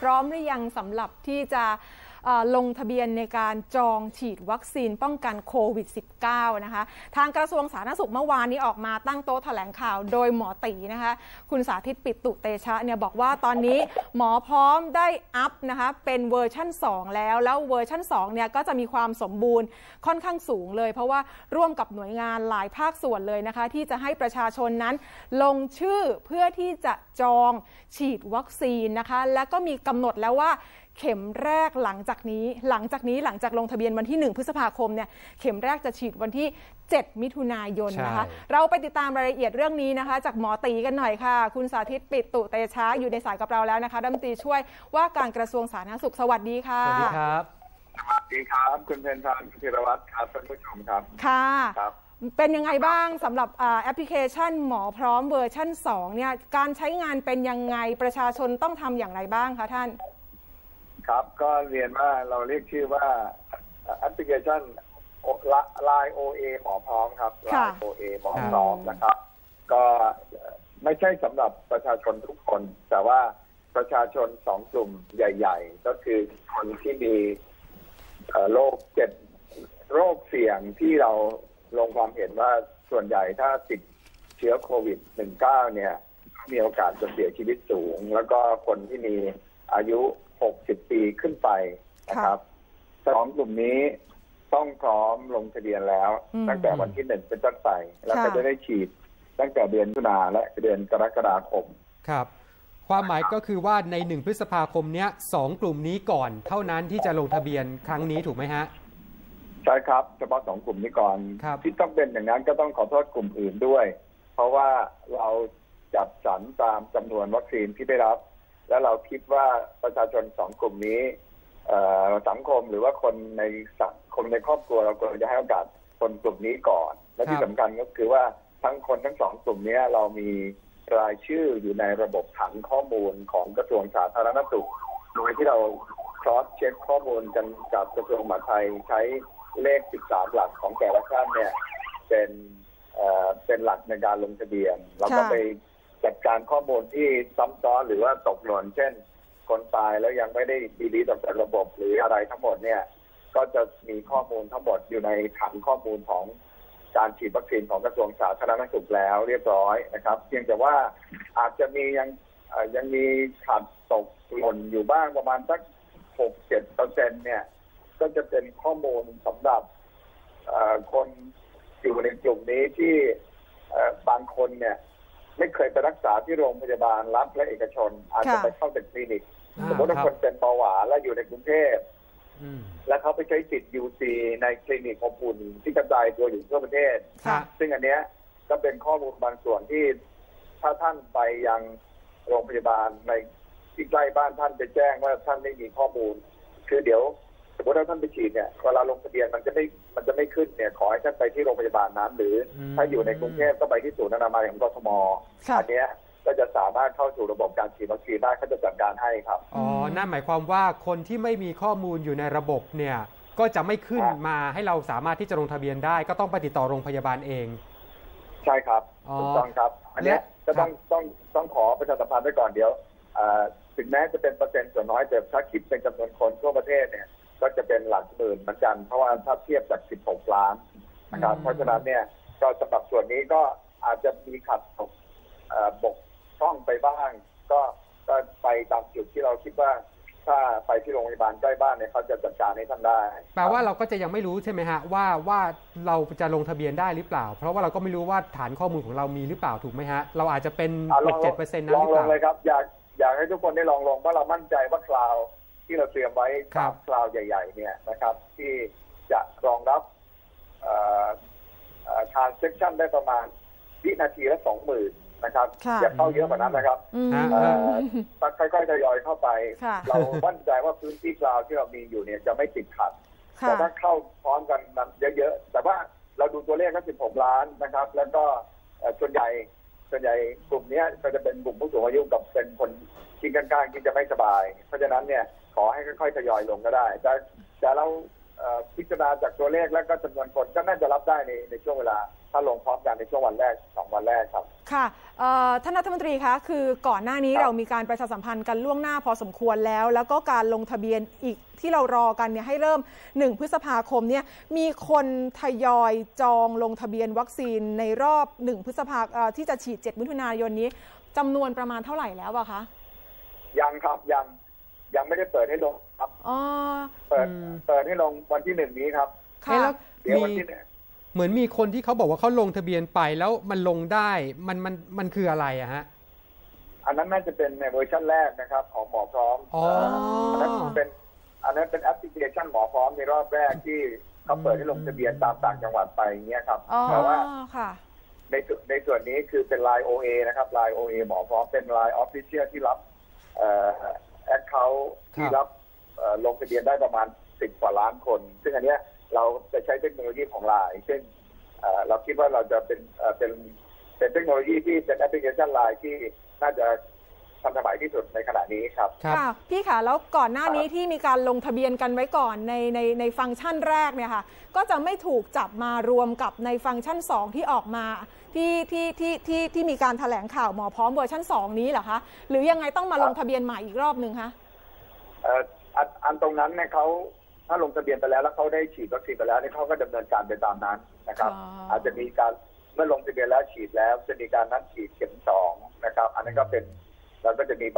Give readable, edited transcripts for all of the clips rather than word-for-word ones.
พร้อมหรือยังสำหรับที่จะลงทะเบียนในการจองฉีดวัคซีนป้องกันโควิด -19 นะคะทางกระทรวงสาธารณสุขเมื่อวานนี้ออกมาตั้งโต๊ะแถลงข่าวโดยหมอตีนะคะคุณสาธิตปิตุเตชะเนี่ยบอกว่าตอนนี้หมอพร้อมได้อัพนะคะเป็นเวอร์ชั่น 2 แล้วเวอร์ชั่น 2 เนี่ยก็จะมีความสมบูรณ์ค่อนข้างสูงเลยเพราะว่าร่วมกับหน่วยงานหลายภาคส่วนเลยนะคะที่จะให้ประชาชนนั้นลงชื่อเพื่อที่จะจองฉีดวัคซีนนะคะและก็มีกำหนดแล้วว่าเข็มแรกหลังจากลงทะเบียนวันที่1พฤษภาคมเนี่ยเข็มแรกจะฉีดวันที่7มิถุนายนนะคะเราไปติดตามรายละเอียดเรื่องนี้นะคะจากหมอตีกันหน่อยค่ะคุณสาธิตปิตุเตชะอยู่ในสายกับเราแล้วนะคะรัฐมนตรีช่วยว่าการกระทรวงสาธารณสุขสวัสดีค่ะสวัสดีครับสวัสดีครับคุณเพญพันธ์ธีรวัตรครับท่านผู้ชมครับค่ะเป็นยังไงบ้างสำหรับแอปพลิเคชันหมอพร้อมเวอร์ชั่น 2เนี่ยการใช้งานเป็นยังไงประชาชนต้องทำอย่างไรบ้างคะท่านครับก็เรียนว่าเราเรียกชื่อว่าแอปพลิเคชัน Line OA หมอพร้อมครับ Line OA หมอพร้อมนะครับก็ไม่ใช่สำหรับประชาชนทุกคนแต่ว่าประชาชน2กลุ่มใหญ่ๆก็คือคนที่มีโรคโรคเสี่ยงที่เราลงความเห็นว่าส่วนใหญ่ถ้าติดเชื้อโควิด -19 เนี่ยมีโอกาสจะเสียชีวิตสูงแล้วก็คนที่มีอายุ60 ปีขึ้นไปนะครับ2กลุ่มนี้ต้องพร้อมลงทะเบียนแล้วตั้งแต่วันที่1เป็นต้นไปแล้วก็จะได้ฉีดตั้งแต่เดือนมิถุนายนและเดือนกรกฎาคมครับความหมายก็คือว่าใน1พฤษภาคมนี้2กลุ่มนี้ก่อนเท่านั้นที่จะลงทะเบียนครั้งนี้ถูกไหมฮะใช่ครับเฉพาะ2กลุ่มนี้ก่อนที่ต้องเป็นอย่างนั้นก็ต้องขอโทษกลุ่มอื่นด้วยเพราะว่าเราจัดสรรตามจำนวนวัคซีนที่ได้รับและเราคิดว่าประชาชน2กลุ่มนี้สังคมหรือว่าคนในครอบครัวเราควรจะให้โอกาสคนกลุ่มนี้ก่อนและที่สำคัญก็คือว่าทั้ง2กลุ่มนี้เรามีรายชื่ออยู่ในระบบฐานข้อมูลของกระทรวงสาธารณสุขโดยที่เราครอสเช็คข้อมูลกันกับกระทรวงมหาดไทยใช้เลข13หลักของแต่ละท่านเนี่ยเป็นหลักในการลงทะเบียนเราก็ไปจัดการข้อมูลที่ซ้ำซ้อนหรือว่าตกหล่นเช่นคนตายแล้วยังไม่ได้ดีลีทออกจากระบบหรืออะไรทั้งหมดเนี่ยก็จะมีข้อมูลทั้งหมดอยู่ในฐานข้อมูลของการฉีดวัคซีนของกระทรวงสาธารณสุขแล้วเรียบร้อยนะครับเพียงแต่ว่าอาจจะมียังมีขาดตกหล่นอยู่บ้างประมาณสัก 6-7% เนี่ยก็จะเป็นข้อมูลสำหรับคนอยู่ในกลุ่มนี้ที่บางคนเนี่ยไม่เคยไปรักษาที่โรงพยาบาลรัฐและเอกชนอาจจะไปเข้าแต่คลินิกสมมติว่าคนเป็นเบาหวานและอยู่ในกรุงเทพและเขาไปใช้สิทธิ์ UC ในคลินิกอบอุ่นที่กระจายตัวอยู่ทั่วประเทศซึ่งอันเนี้ยก็เป็นข้อมูลบางส่วนที่ถ้าท่านไปยังโรงพยาบาลในที่ใกล้บ้านท่านจะแจ้งว่าท่านไม่มีข้อมูลคือเดี๋ยวสมมติว่าท่านไปฉีดเนี่ยเวลาลงทะเบียนมันจะไม่ขึ้นเนี่ยขอให้ท่านไปที่โรงพยาบาลนั้นหรือถ้าอยู่ในกรุงเทพก็ไปที่ศูนย์อนามัยของกทมอันนี้ก็จะสามารถเข้าสู่ระบบการฉีดวัคซีนได้เขาจะจัดการให้ครับนั่นหมายความว่าคนที่ไม่มีข้อมูลอยู่ในระบบเนี่ยก็จะไม่ขึ้นมาให้เราสามารถที่จะลงทะเบียนได้ก็ต้องไปติดต่อโรงพยาบาลเองใช่ครับถูกต้องครับอันนี้ก็ต้องขอประชาสัมพันธ์ไว้ก่อนเดี๋ยวถึงแม้จะเป็นเปอร์เซ็นต์ส่วนน้อยแต่ถ้าคิดเป็นจำนวนคนทั่วประเทศเนี่ยก็จะเป็นหลักหมื่นเหมือนกันเพราะว่าถ้าเทียบจาก16 ล้านนะครับเพราะฉะนั้นเนี่ยก็สำหรับส่วนนี้ก็อาจจะมีขัดตกบกพร่องไปบ้างก็ไปตามจุดที่เราคิดว่าถ้าไปที่โรงพยาบาลใกล้บ้านเนี่ยเขาจะจัดการให้ท่านได้แปลว่าเราก็จะยังไม่รู้ใช่ไหมฮะว่าเราจะลงทะเบียนได้หรือเปล่าเพราะว่าเราก็ไม่รู้ว่าฐานข้อมูลของเรามีหรือเปล่าถูกไหมฮะเราอาจจะเป็น 7% นั้นหรือเปล่าลองเลยครับอยากให้ทุกคนได้ลองเพราะเรามั่นใจว่าคลาวที่เราเตรียมไว้คลาวใหญ่ๆเนี่ยนะครับที่จะรองรับtransaction ได้ประมาณวินาทีละ 20,000 นะครับอย่าเข้าเยอะกว่านั้นนะครับค่อยๆทยอยเข้าไปเรามั่นใจว่าพื้นที่คลาวที่เรามีอยู่เนี่ยจะไม่ติดขัดแต่ถ้าเข้าพร้อมกันเยอะๆแต่ว่าเราดูตัวเลขก็16 ล้านนะครับแล้วก็ส่วนใหญ่กลุ่มนี้ก็จะเป็นกลุ่มผู้สูงอายุกับเป็นคนที่กลางๆที่จะไม่สบายเพราะฉะนั้นเนี่ยขอให้ค่อยๆทยอยลงก็ได้แต่เราพิจารณาจากตัวเลขแล้วก็จำนวนคนก็น่าจะรับได้ในช่วงเวลาถ้าลงพร้อมกันในช่วงวันแรก2 วันแรกครับค่ะท่านรัฐมนตรีคะคือก่อนหน้านี้เรามีการประชาสัมพันธ์กันล่วงหน้าพอสมควรแล้วก็การลงทะเบียนอีกที่เรารอกันเนี่ยให้เริ่ม1 พฤษภาคมเนี่ยมีคนทยอยจองลงทะเบียนวัคซีนในรอบ1 พฤษภาที่จะฉีด7 มิถุนายนนี้จำนวนประมาณเท่าไหร่แล้วอะคะยังครับยังไม่ได้เปิดให้ลงครับเปิดให้ลงวันที่1นี้ครับแล้วเดี๋ยววันที่เหมือนมีคนที่เขาบอกว่าเขาลงทะเบียนไปแล้วมันลงได้มันคืออะไรอะฮะอันนั้นน่าจะเป็นในเวอร์ชันแรกนะครับของหมอพร้อมอันนั้นเป็นแอปพลิเคชันหมอพร้อมในรอบแรกที่เขาเปิดให้ลงทะเบียนตามต่างจังหวัดไปอย่างเงี้ยครับแต่ว่าในส่วนนี้คือเป็น Line OA นะครับ Line OA หมอพร้อมเป็น Line Official ที่รับแอคเคาท์ที่รับลงทะเบียนได้ประมาณ10 กว่าล้านคนซึ่งอันเนี้ยเราจะใช้เทคโนโลยีของ Line ซึ่งเราคิดว่าเราจะเป็นเทคโนโลยีที่เป็นแอปพลิเคชัน Line ที่น่าจะทันสมัยที่สุดในขณะนี้ครับค่ะพี่ค่ะแล้วก่อนหน้านี้ที่มีการลงทะเบียนกันไว้ก่อนในฟังก์ชันแรกเนี่ยค่ะก็จะไม่ถูกจับมารวมกับในฟังก์ชัน2ที่ออกมาที่มีการแถลงข่าวหมอพร้อมเวอร์ชัน2นี้เหรอคะหรือยังไงต้องมาลงทะเบียนใหม่อีกรอบนึงคะอันตรงนั้นเนี่ยเขาถ้าลงทะเบียนไปแล้วเขาได้ฉีดวัคซีนไปแล้วเนี่ยเขาก็ดำเนินการไปตามนั้นนะครับอาจจะมีการเมื่อลงทะเบียนแล้วฉีดแล้วจะมีการนัดฉีดเข็ม2นะครับอันนั้นก็เป็นเราก็จะมีใบ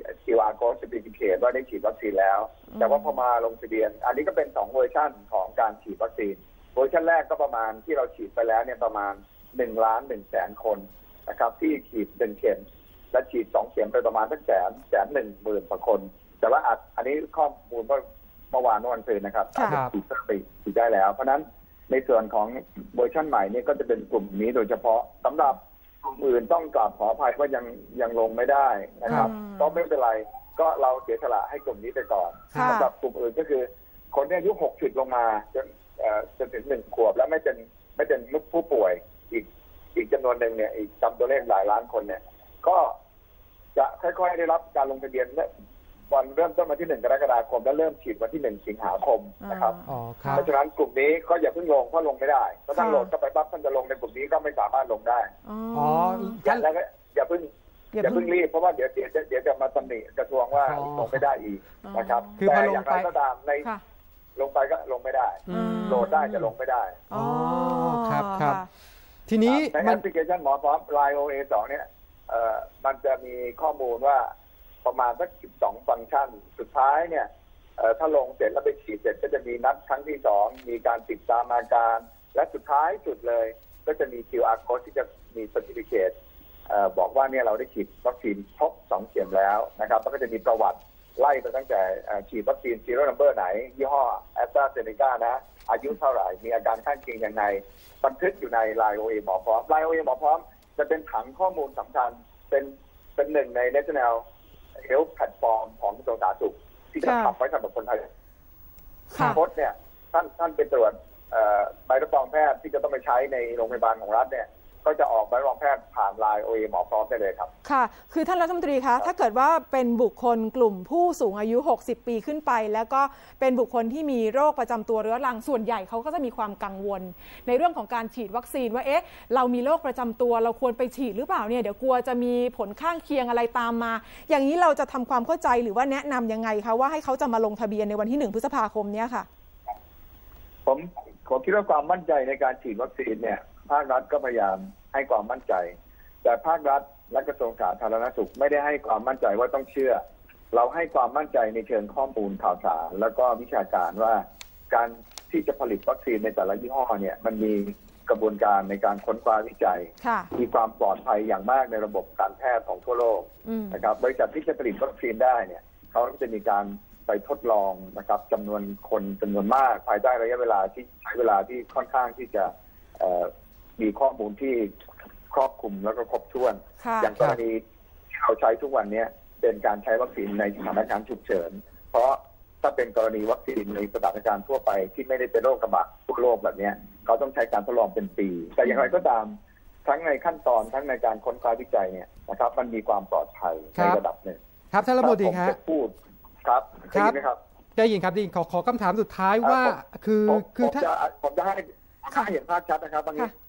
QR code certificate ว่าได้ฉีดวัคซีนแล้วแต่ว่าพอมาลงทะเบียนอันนี้ก็เป็น2 เวอร์ชันของการฉีดวัคซีนเวอร์ชันแรกก็ประมาณที่เราฉีดไปแล้วเนี่ยประมาณ1,100,000 คนนะครับที่ฉีด1 เข็มและฉีด2 เข็มไปประมาณสัก110,000 กว่าคนแต่ว่าอันนี้ข้อมูลเมื่อวานวันศุกร์นะครับฉีดไปฉีดได้แล้วเพราะนั้นในส่วนของเวอร์ชันใหม่นี่ก็จะเป็นกลุ่มนี้โดยเฉพาะสำหรับกลุ่มอื่นต้องกราบขออภัยว่ายังลงไม่ได้นะครับก็ไม่เป็นไรก็เราเสียสละให้กลุ่มนี้ไปก่อนสำหรับกลุ่มอื่นก็คือคนที่อายุ60ลงมาจนถึง1 ขวบแล้วไม่เป็นผู้ป่วยอีกจำนวนหนึ่งเนี่ยอีกจำตัวเลขหลายล้านคนเนี่ยก็จะค่อยๆได้รับการลงทะเบียนวันเริ่มต้นวันที่1 กรกฎาคมและเริ่มฉีดวันที่1 สิงหาคมนะครับเพราะฉะนั้นกลุ่มนี้ก็อย่าเพิ่งลงเพราะลงไม่ได้ถ้าท่านโหลดเข้าไปปั๊บท่านจะลงในกลุ่มนี้ก็ไม่สามารถลงได้แล้วก็อย่าเพิ่งรีบเพราะว่าเดี๋ยวจะมาตำหนิกระทรวงว่าลงไม่ได้อีกนะครับแต่อย่างไรก็ตามในลงไปก็ลงไม่ได้โหลดได้จะลงไม่ได้ครับทีนี้ในแอปพลิเคชันหมอพร้อม Line OA 2เนี่ยมันจะมีข้อมูลว่าประมาณสัก12 ฟังก์ชันสุดท้ายเนี่ยถ้าลงเสร็จแล้วไปฉีดเสร็จก็จะมีนัดครั้งที่2มีการติดตามอาการและสุดท้ายสุดเลยก็จะมี QR code ที่จะมี certificate บอกว่าเนี่ยเราได้ฉีดวัคซีนครบ2 เข็มแล้วนะครับแล้วก็จะมีประวัติไล่ไปตั้งแต่ฉีดวัคซีน serial number ไหนยี่ห้อ AstraZeneca นะอายุเท่าไหร่มีอาการข้างเคียงยังไงบันทึกอยู่ใน Line OA หมอพร้อม Line OA หมอพร้อมจะเป็นถังข้อมูลสำคัญเป็นหนึ่งใน National Health Platform ของกระทรวงสาธารณสุขที่จะทำไว้สำหรับคนไทยโค้ดเนี่ยท่านไปตรวจใบรับรองแพทย์ที่จะต้องไปใช้ในโรงพยาบาลของรัฐเนี่ยก็จะออกใบรับรองแพทย์ผ่าน Line OA หมอพร้อมได้เลยครับค่ะคือท่านรัฐมนตรีคะถ้าเกิดว่าเป็นบุคคลกลุ่มผู้สูงอายุ60 ปีขึ้นไปแล้วก็เป็นบุคคลที่มีโรคประจำตัวเรื้อรังส่วนใหญ่เขาก็จะมีความกังวลในเรื่องของการฉีดวัคซีนว่าเรามีโรคประจำตัวเราควรไปฉีดหรือเปล่าเนี่ยเดี๋ยวกลัวจะมีผลข้างเคียงอะไรตามมาอย่างนี้เราจะทำความเข้าใจหรือว่าแนะนำยังไงคะว่าให้เขาจะมาลงทะเบียนในวันที่1 พฤษภาคมนี้ค่ะผมคิดว่าความมั่นใจในการฉีดวัคซีนเนี่ยภาครัฐก็พยายามให้ความมั่นใจแต่ภาครัฐและกระทรวงสาธารณสุขไม่ได้ให้ความมั่นใจว่าต้องเชื่อเราให้ความมั่นใจในเชิงข้อมูลข่าวสารแล้วก็วิชาการว่าการที่จะผลิตวัคซีนในแต่ละยี่ห้อเนี่ยมันมีกระบวนการในการค้นคว้าวิจัยมีความปลอดภัยอย่างมากในระบบการแพทย์ของทั่วโลกนะครับบริษัทที่จะผลิตวัคซีนได้เนี่ยเขาจะมีการไปทดลองนะครับจำนวนคนจำนวนมากภายใต้ระยะเวลาที่ใช้เวลาที่ค่อนข้างที่จะมีข้อมูลที่ครอบคลุมแล้วก็ครบถ้วนอย่างกรณีที่เราใช้ทุกวันนี้เป็นการใช้วัคซีนในสถานการณ์ฉุกเฉินเพราะถ้าเป็นกรณีวัคซีนในสถานการณ์ทั่วไปที่ไม่ได้เป็นโรคระบาดทั่วโลกแบบนี้เขาต้องใช้การทดลองเป็นปีแต่อย่างไรก็ตามทั้งในขั้นตอนทั้งในการค้นคว้าวิจัยเนี่ยนะครับมันมีความปลอดภัยในระดับหนึ่งครับท่านรัฐมนตรีครับพูดครับได้ยินไหมครับได้ยินครับได้ยินขอคำถามสุดท้ายว่าคือผมจะให้เห็นภาพชัดนะครับบางที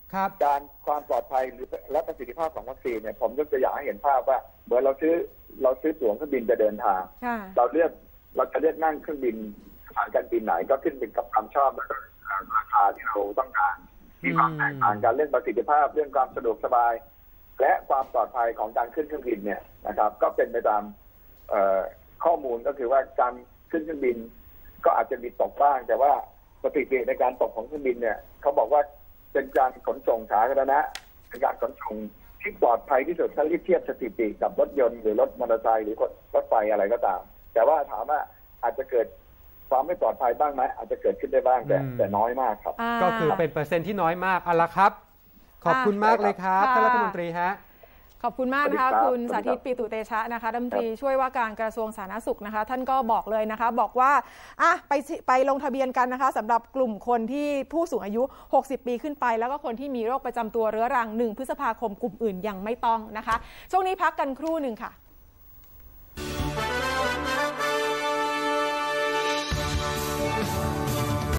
การความปลอดภัยหรือและประสิทธิภาพของวัคซีนเนี่ยผมยกตัวอย่างให้เห็นภาพว่าเหมือนเราซื้อตั๋วเครื่องบินจะเดินทางเราจะเลือกนั่งเครื่องบินสายการบินไหนก็ขึ้นเป็นกับความชอบและราคาที่เราต้องการมีความแตกต่างกันเรื่องประสิทธิภาพเรื่องความสะดวกสบายและความปลอดภัยของการขึ้นเครื่องบินเนี่ยนะครับก็เป็นไปตามข้อมูลก็คือว่าการขึ้นเครื่องบินก็อาจจะมีตกบ้างแต่ว่าสถิติในการตกของเครื่องบินเนี่ยเขาบอกว่าเป็นการขนส่งสาธารณะเป็นการขนส่งที่ปลอดภัยที่สุดถ้าเทียบสถิติกับรถยนต์หรือรถมอเตอร์ไซค์หรือรถไฟอะไรก็ตามแต่ว่าถามว่าอาจจะเกิดความไม่ปลอดภัยบ้างไหมอาจจะเกิดขึ้นได้บ้างแต่น้อยมากครับก็คือเป็นเปอร์เซ็นต์ที่น้อยมากเอาละครับขอบคุณมากเลยครับท่านรัฐมนตรีฮะขอบคุณมากนะคะคุณสาธิต ปิตุเตชะนะคะรัฐมนตรีช่วยว่าการกระทรวงสาธารณสุขนะคะท่านก็บอกเลยนะคะบอกว่าไปลงทะเบียนกันนะคะสำหรับกลุ่มคนที่ผู้สูงอายุ60ปีขึ้นไปแล้วก็คนที่มีโรคประจำตัวเรื้อรัง1 พฤษภาคมกลุ่มอื่นยังไม่ต้องนะคะช่วงนี้พักกันครู่หนึ่งค่ะ